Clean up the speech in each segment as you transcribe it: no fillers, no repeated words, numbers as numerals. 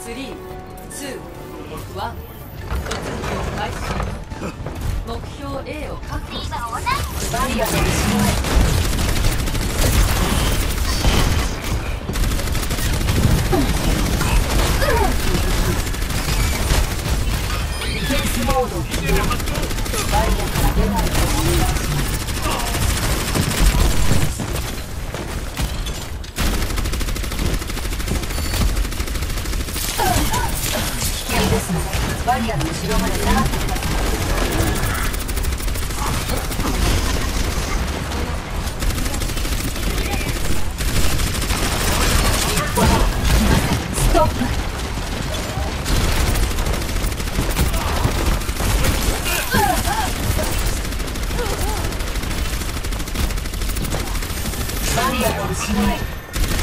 1突入開始。目標 A を確保。バリアの後ろへ。ディフェンスモード起動。バリアから出ないとお願いします。危険ですのでバリアの後ろまで下がってください。ストップ。バリアの後ろへ。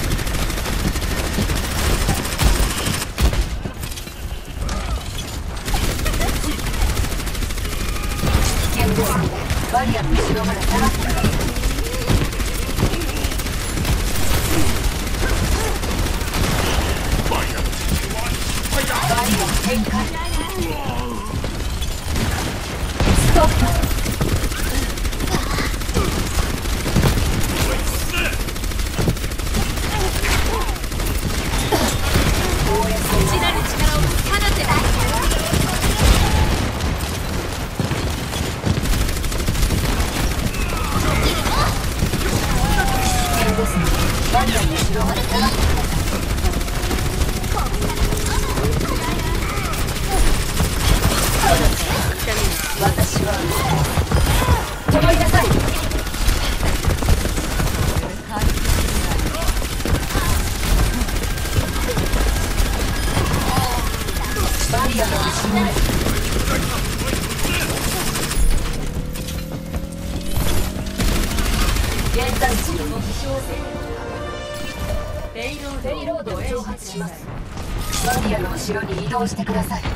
バリアの後ろまで下がってください。バリア展開。ストップ。 知らぬ力を放て。 バリアの後ろまで下がってください。私は止まりなさい。バリアの後ろへ。現在地の目標ペイロードを挑発します。バリアの後ろに移動してください。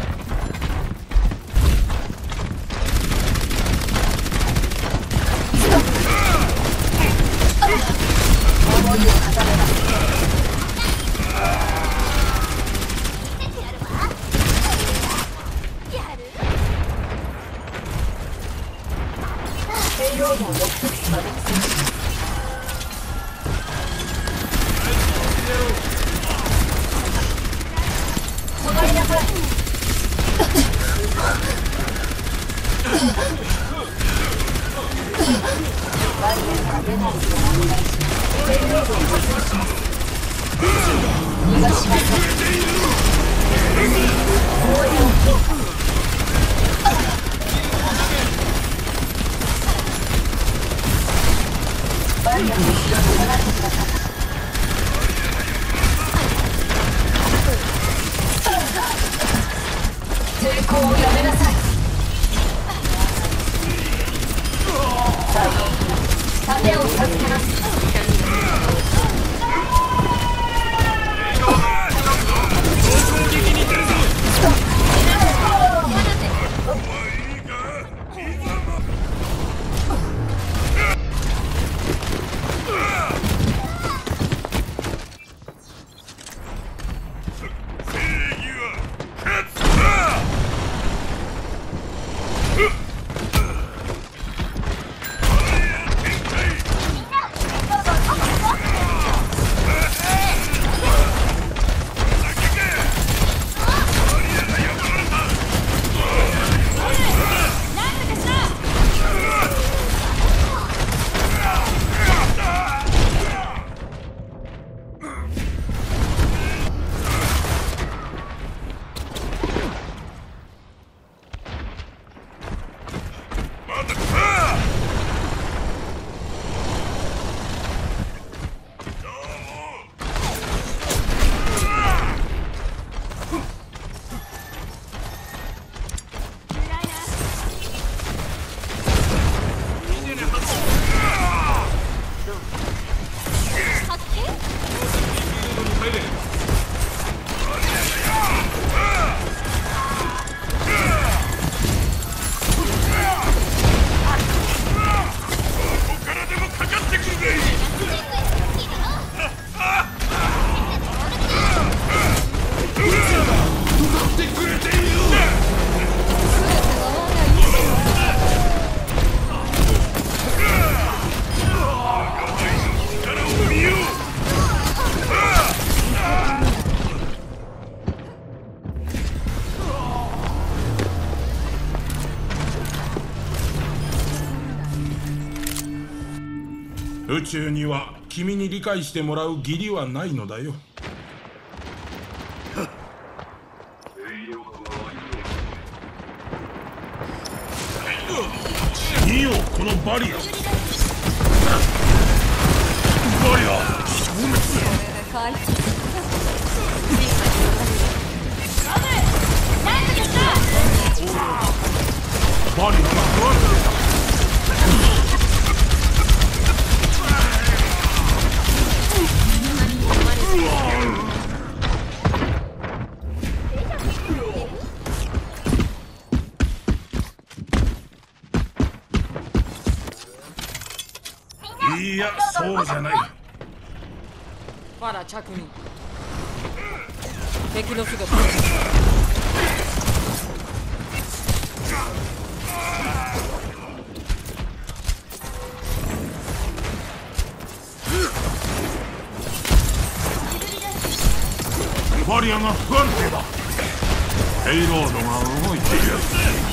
守りを固めます。ペイロードを目的地まで進みます。止まりなさい。バリアから出ないようお願いします。ペイロードを発動します。逃がしません。応援を強化。バリアの後ろに下がってください。抵抗をやめなさい。盾を授けます。 宇宙には君に理解してもらう義理はないのだよ。見よこのバリア。バリア消滅。バリアが不安定だ。いや、そうじゃない。 まだ着任。敵の姿。 バリアが不安定だ。ペイロードが動いている。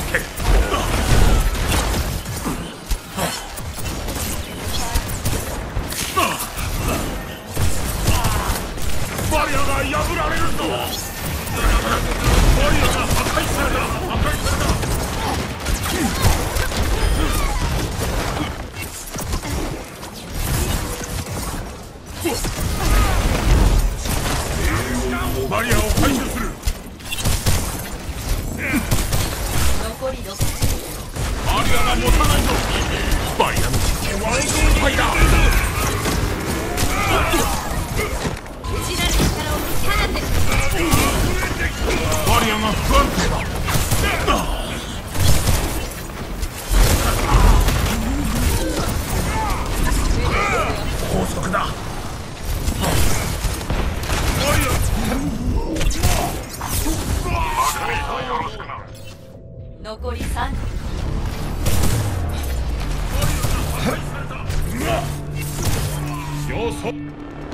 バリアが破られるぞ。バリアが破壊された。破壊された。バリアを回収する。 残り6。 バリアが持たないぞ。バリアの実験は失敗だ。バリアが不安定だ。高速だ。 残り3。 よそ。